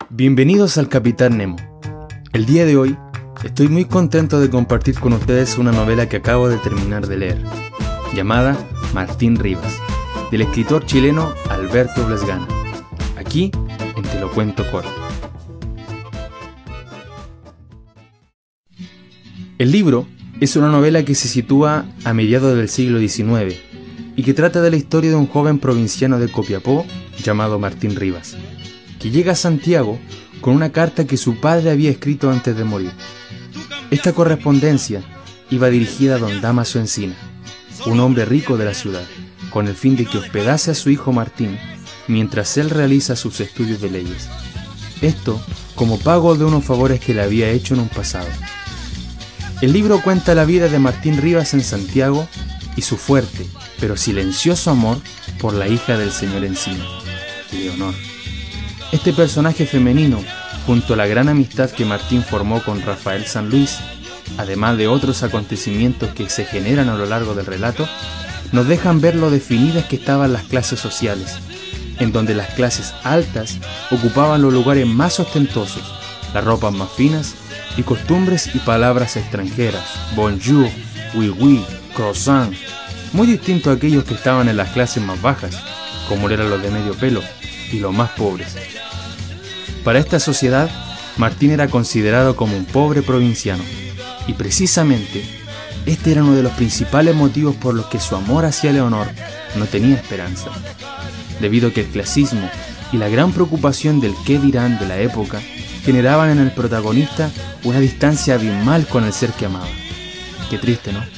Bienvenidos al Capitán Nemo. El día de hoy estoy muy contento de compartir con ustedes una novela que acabo de terminar de leer, llamada Martín Rivas, del escritor chileno Alberto Blesgana, aquí en Te lo cuento corto. El libro es una novela que se sitúa a mediados del siglo XIX y que trata de la historia de un joven provinciano de Copiapó llamado Martín Rivas, que llega a Santiago con una carta que su padre había escrito antes de morir. Esta correspondencia iba dirigida a don Dámaso Encina, un hombre rico de la ciudad, con el fin de que hospedase a su hijo Martín mientras él realiza sus estudios de leyes. Esto como pago de unos favores que le había hecho en un pasado. El libro cuenta la vida de Martín Rivas en Santiago y su fuerte, pero silencioso amor por la hija del señor Encina, Leonor. Este personaje femenino, junto a la gran amistad que Martín formó con Rafael San Luis, además de otros acontecimientos que se generan a lo largo del relato, nos dejan ver lo definidas que estaban las clases sociales, en donde las clases altas ocupaban los lugares más ostentosos, las ropas más finas y costumbres y palabras extranjeras, bonjour, oui oui, croissant, muy distinto a aquellos que estaban en las clases más bajas, como eran los de medio pelo y los más pobres. Para esta sociedad, Martín era considerado como un pobre provinciano, y precisamente este era uno de los principales motivos por los que su amor hacia Leonor no tenía esperanza, debido a que el clasismo y la gran preocupación del qué dirán de la época generaban en el protagonista una distancia abismal con el ser que amaba. Qué triste, ¿no?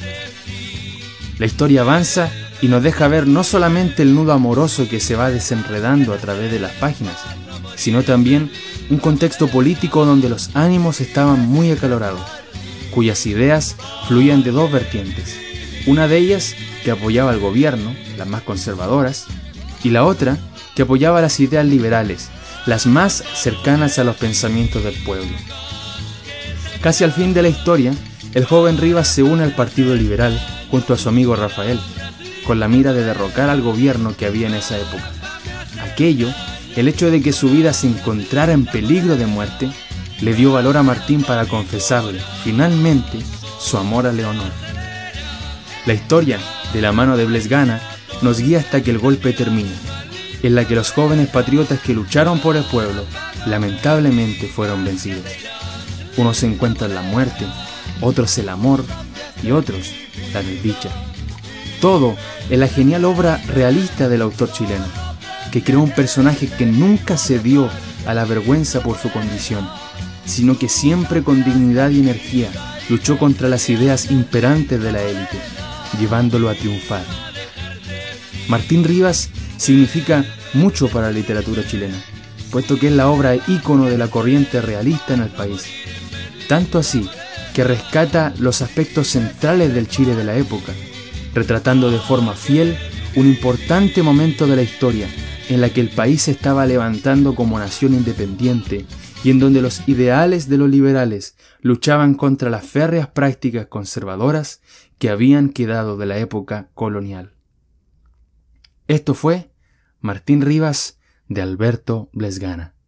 La historia avanza y nos deja ver no solamente el nudo amoroso que se va desenredando a través de las páginas, sino también un contexto político donde los ánimos estaban muy acalorados, cuyas ideas fluían de dos vertientes, una de ellas que apoyaba al gobierno, las más conservadoras, y la otra que apoyaba las ideas liberales, las más cercanas a los pensamientos del pueblo. Casi al fin de la historia, el joven Rivas se une al Partido Liberal junto a su amigo Rafael, con la mira de derrocar al gobierno que había en esa época. El hecho de que su vida se encontrara en peligro de muerte, le dio valor a Martín para confesarle, finalmente, su amor a Leonor. La historia, de la mano de Blesgana, nos guía hasta que el golpe termina, en la que los jóvenes patriotas que lucharon por el pueblo, lamentablemente fueron vencidos. Unos encuentran la muerte, otros el amor y otros la desdicha. Todo en la genial obra realista del autor chileno, que creó un personaje que nunca cedió a la vergüenza por su condición, sino que siempre con dignidad y energía luchó contra las ideas imperantes de la élite, llevándolo a triunfar. Martín Rivas significa mucho para la literatura chilena, puesto que es la obra ícono de la corriente realista en el país. Tanto así que rescata los aspectos centrales del Chile de la época, retratando de forma fiel un importante momento de la historia en la que el país se estaba levantando como nación independiente y en donde los ideales de los liberales luchaban contra las férreas prácticas conservadoras que habían quedado de la época colonial. Esto fue Martín Rivas de Alberto Blesgana.